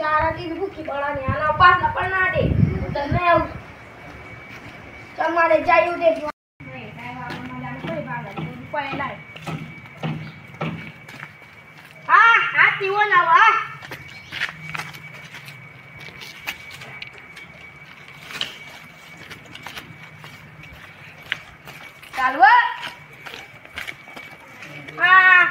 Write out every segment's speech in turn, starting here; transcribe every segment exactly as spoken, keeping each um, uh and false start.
चारा की भूखी पड़ा नहीं आना पास ना पड़ना दे तो मैं आऊं चल मारे जायू दे नहीं काय बाबा मला कोई बागा पळला हां हाती वना वा चालव हां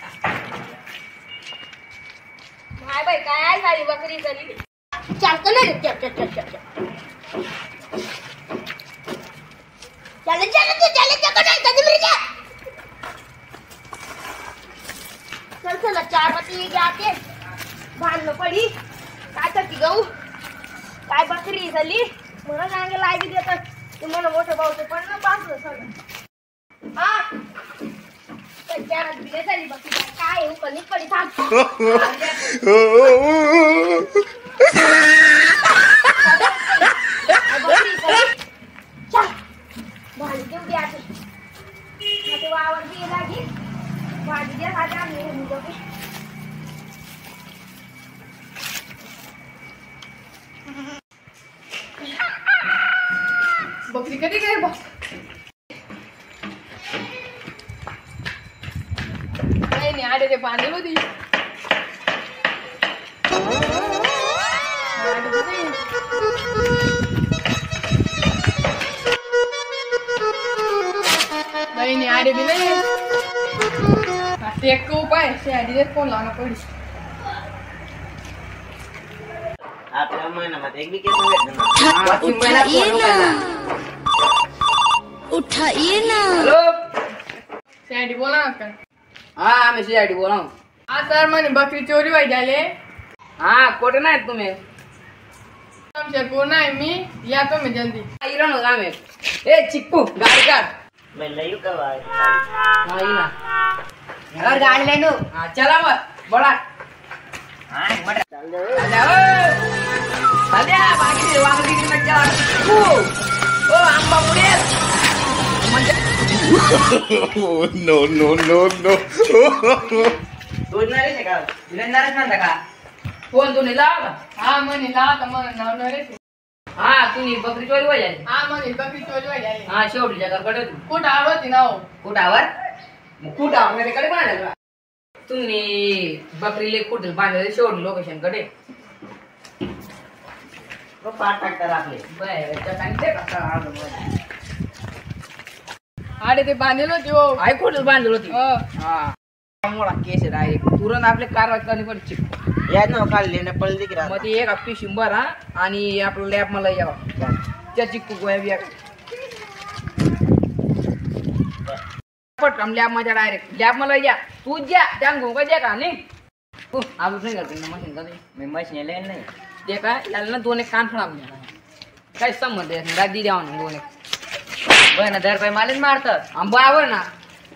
हाय बाई काय झाली बकरी झाली चल चल चल चल चल चल चल चल तू चल चल चल चल मेरे जा चल चल चार पत्ती जाके बांधलो पडी काय करती गऊ काय बकरी झाली मला सांगे लागी देतात ते मला मोठं भाऊ ते पण पासलं सगळं हां चार बिले झाली बकरी काय उकली पडी थांब भाजी देऊ द्या ते वावर बी लागी भाजी द्या आता आम्ही मुलगी बकरी कधी काय बघ नाही नाही आडे ते पाणी होती नहीं नहीं आडे भी नहीं एक को उपाय से आडे फोन लावना पड़ी आपल्या महिन्यामध्ये एक बी केस भेटणार उठाइए ना उठाइए ना हेलो सीआईडी बोला का हां मी सीआईडी बोला हां सर मैंने बकरी चोरी व्हाई झाले हां कोठे नाही तुम्ही तुमचे कोण आहे मी या तो मी जल्दी आहिराणी काम आहे ए चिक्कू गाडी काढ मैं लयू का भाई हां ये ना यार गाड़ी ले लो हां चला मत बड़ा हां मत चल दे आद्या बाकी वांगडी की मत जा ओ ओ आंबा मुडे no no no no दोन नारे का दिले नारे म्हणता का फोन तू नाही लावला हां म्हणे लावता म्हणे नाव नरेश हां तुम्ही बकरी चोरी व्हाय झाली हां म्हणे बकरी चोरी व्हाई झाली हां शेवटी जगा कडे कुठं आवती नाव कुठावर कुठावर मेरे कडे बांधला तुम्ही बकरीले कुठे बांधले शेवटी लोकेशन कडे तो पाठ टाकतात आपले बाय चटांचे का आडे ते बांधलेलो होती हो आई कुठे बांधली होती हो हां मोळा केस आहे डायरेक्ट तुरंत आपले कारवाई करणी पडची याद ना काढले ना पडले की मग ते एक आपली शिंबर हा आणि आपलं लॅब मला यावा त्या चिक्कू गोया बिया पटकन लॅब मध्ये डायरेक्ट लॅब मला या तू जा त्या घोंगा द्या का नाही तू आपण नाही करते ना मशीन का मी मशीन लाईन नाही ते काय याला ना दोन एक कान फळा काय संबंध आहे राजी द्यावा ना दोन एक बरं ना दर पाय मालेच मारतात बरोबर ना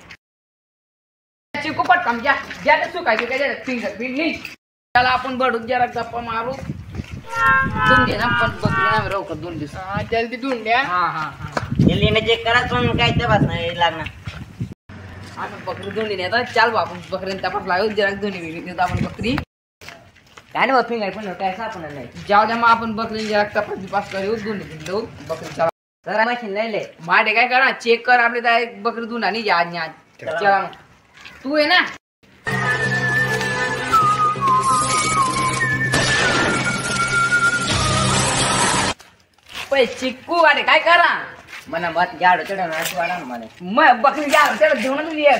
चिकू पटकन जा ज्या चुकायची काय फिंगर प्रिंट नाही त्याला आपण बडूक जरा गप्पा मारू दोन घे ना पण बकरी राहू का दोन दिवस हां जल्दी धुवून द्या हां हां हां लिहिणे चेक करा पण काय तपास नाही लागणार आपण बकरी धुंडी नाही आता चाल बा आपण बकरीने तपास लागू जरा धुंडी वेगळी आपण बकरी काय नाही फिंगर पण काय सापण नाही जाऊ द्या मग आपण बकरी जरा तपास बिपास करू धुंडी देऊ बकरी चला जरा मशीन लय माडे काय करा चेक कर आपले काय बकरी धुंडा आणि जा आज चला तू आहे ना पै चिक्कू वाटे काय करा मना बात जाड चढ नाच वाढा ना मला मग बकरी जाड चढ घेऊन ये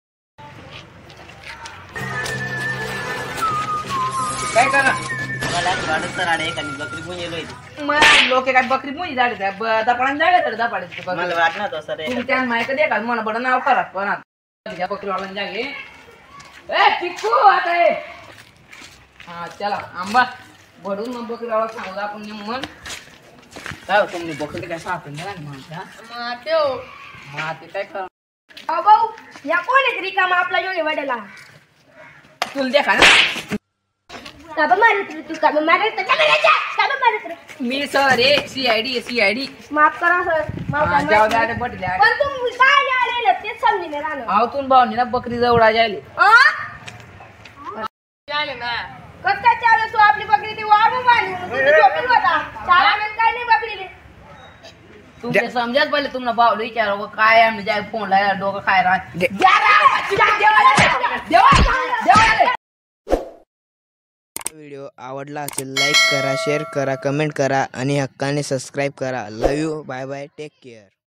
काय करा मला गाड तर आडे एकानी बकरी मुंजी लोय मग लोक काय बकरी मुंजी जाडे दपाडा जाडे तर दपाडे मला वाटणार तो सर तुम्ही त्या मायक दे का मला बड नाव करा पण त्या बकरी वाला जागे ए चिक्कू आता ए हां चला आंबा बडून मग बकरी वाला सांगू आपण नेमून काय तुम्ही बकरी काय सापडे नाही म्हणता माते हो माते काय कर अहो भाऊ या कोण आहे रिकामा आपला जोडी वडेला तुला देखा ना काबा मारत रे तू काबा मारत रे कॅमेराच्या काबा मारत रे मी सर एक सीआयडी सीआयडी माफ करा सर माफ जाऊ द्या रे बटले पण तुम्ही काय आलेले तेच समजले राहणं आवतून भावनी ना बकरी जवळ जायले आ चाले ना कस काय चाले तू आपली बकरी ती वाढ तुमचे समजाच पहिले तुमना भावलं विचार काय आम्ही जाय फोन लायला डोकं खाय राह व्हिडिओ आवडला असेल लाईक करा शेअर करा कमेंट करा आणि हक्काने सबस्क्राईब करा love you bye bye take care.